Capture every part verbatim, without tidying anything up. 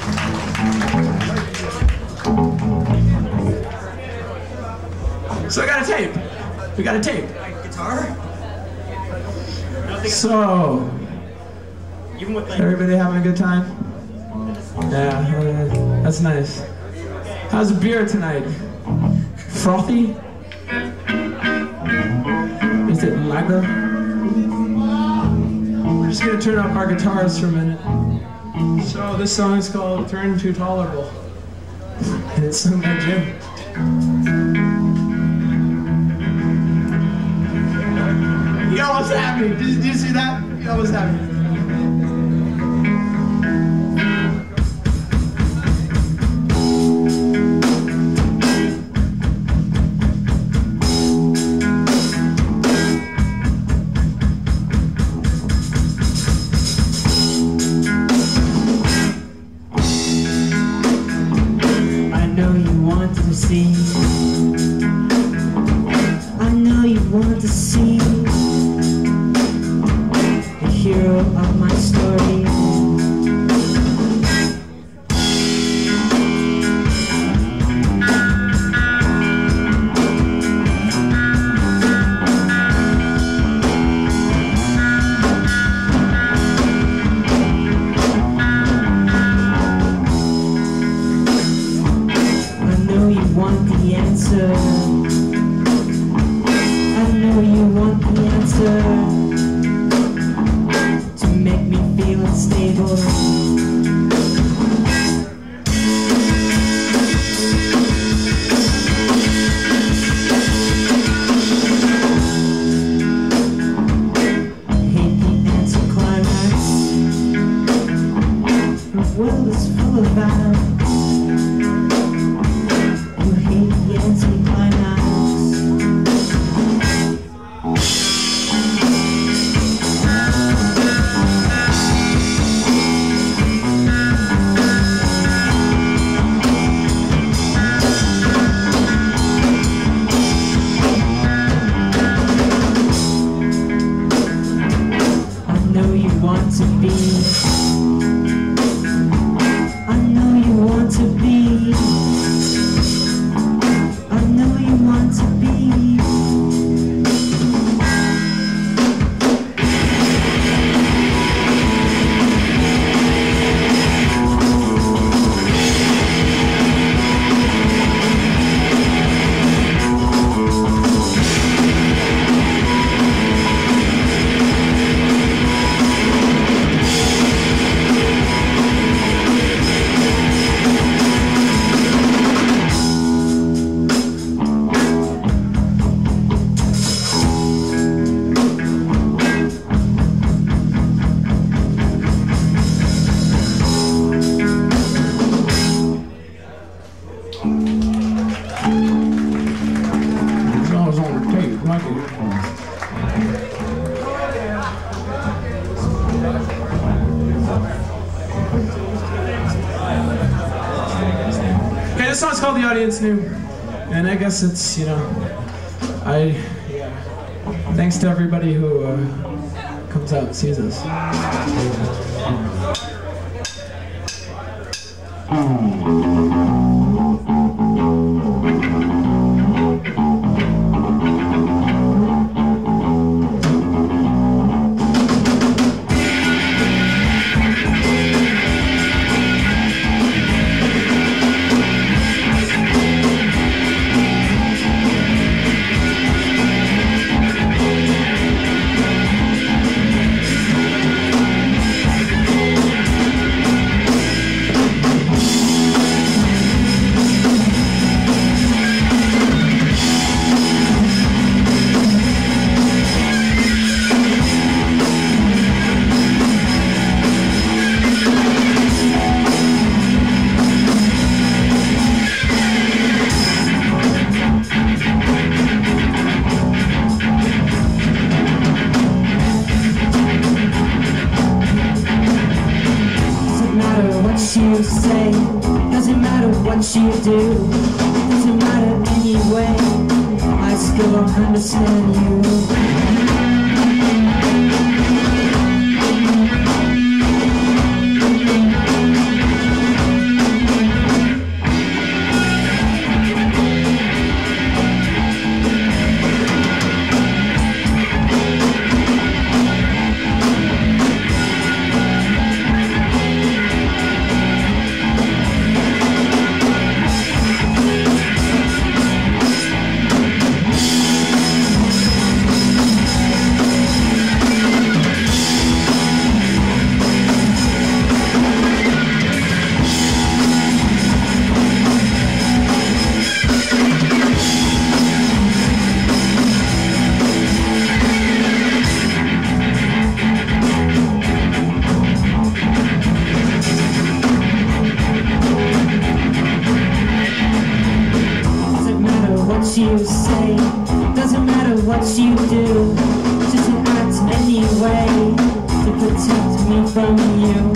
So I got a tape. We got a tape. Guitar? So, everybody having a good time? Yeah, that's nice. How's the beer tonight? Frothy? Is it lager? We're just gonna turn up our guitars for a minute. So this song is called Turn Too Tolerable. And it's sung by Jim. Yo, what's happening? Did, did you see that? Yo, what's happening? I know you want to see. I know you want to see the hero of my story. I know you want the answer. I know you want the answer to make me feel unstable. I hate the anticlimax. The world is full of violence. You hate the anticlimax. I know you want to be. I know you want to be. I know you want to be. It's always on the tape, right? Okay, this song's called The Audience Knew. And I guess it's, you know, I, yeah. Thanks to everybody who uh, comes out and sees us. You say, doesn't matter what you do, doesn't matter anyway, I still don't understand you. you say, doesn't matter what you do, just to act anyway to protect me from you.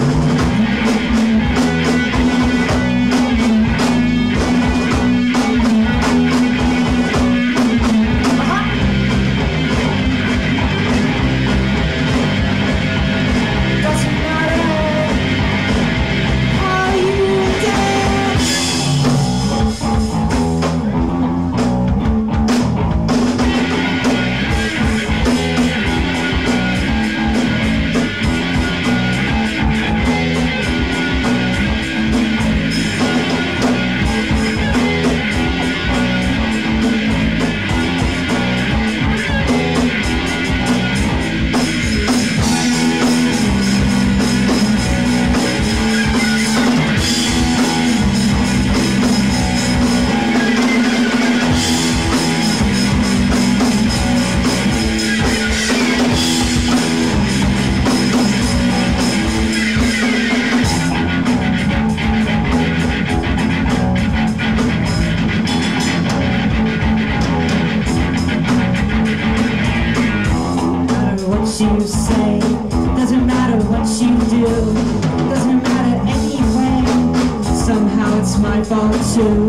You say, doesn't matter what you do, doesn't matter anyway, somehow it's my fault too.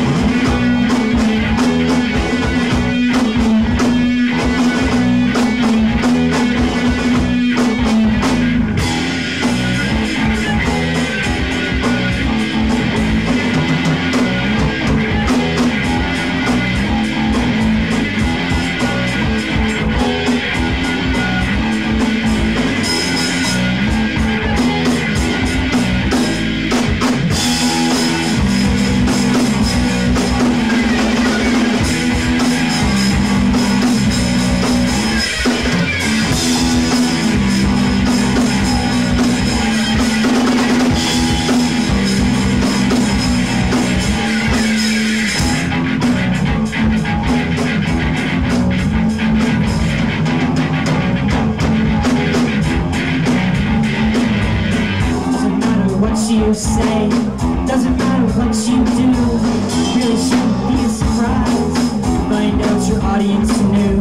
You say, doesn't matter what you do, really shouldn't be a surprise to find out your audience knew.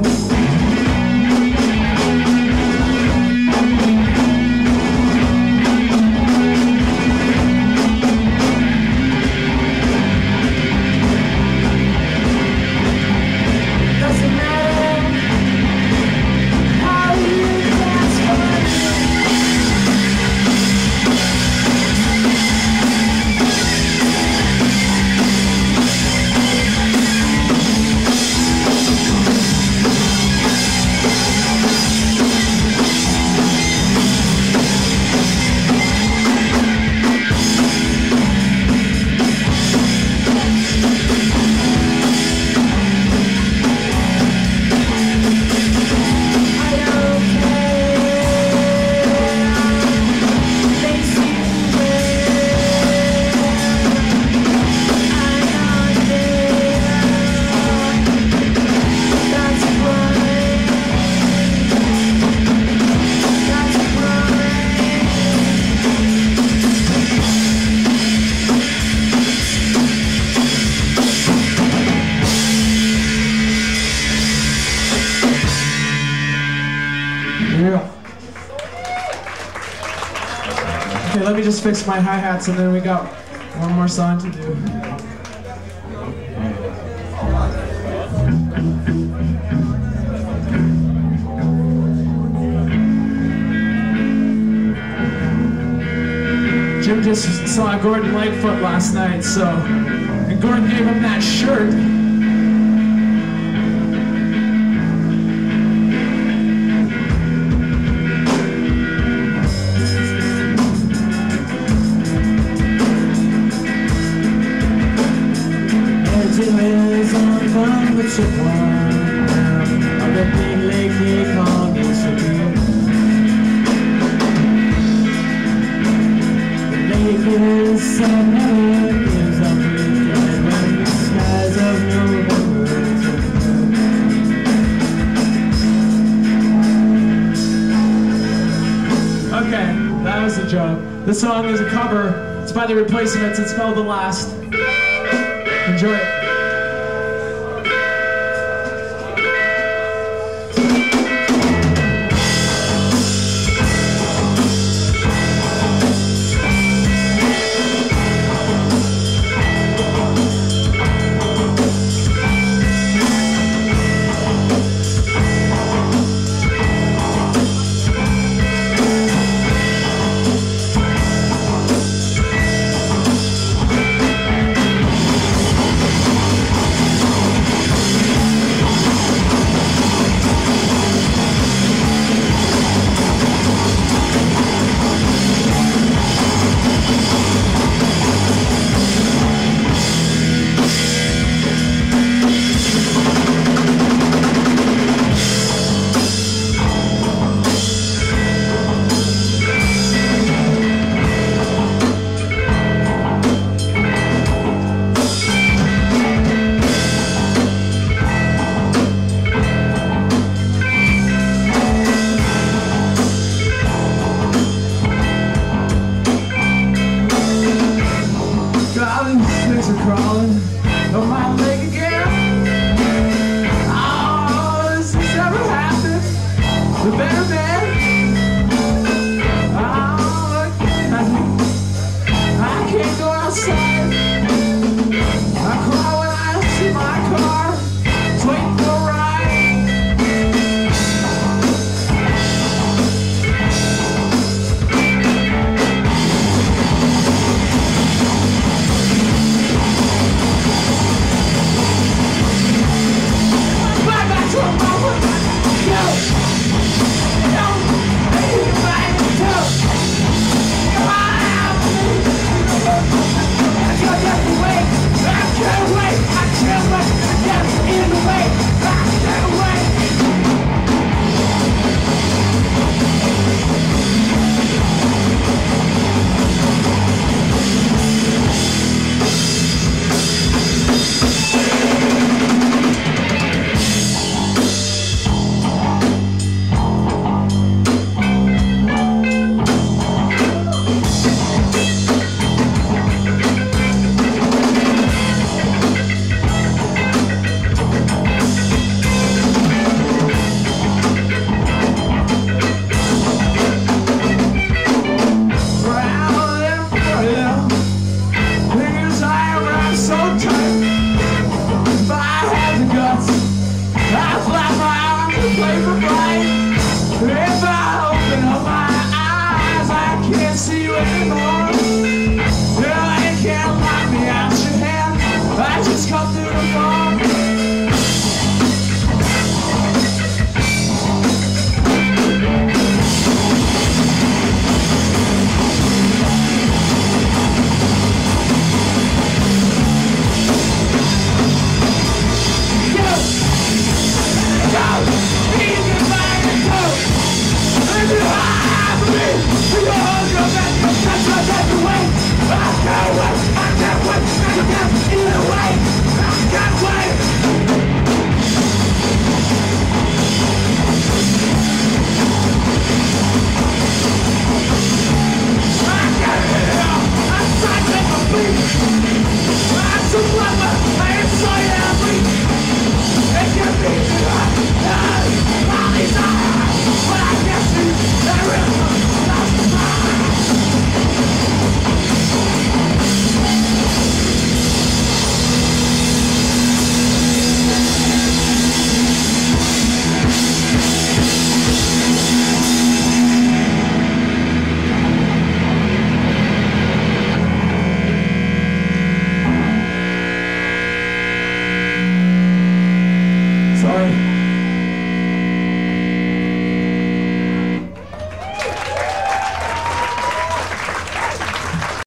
Doesn't matter how you dance for me. Yeah. Okay, let me just fix my hi-hats and then we got one more song to do. Jim just saw Gordon Lightfoot last night, so, and Gordon gave him that shirt. On the Chippewa, of the big lake they call Mississippi. The lake is so never gives up its dead when the skies of November turn. Okay, that was a joke. This song is a cover. It's by The Replacements. It's called The Last. Enjoy it.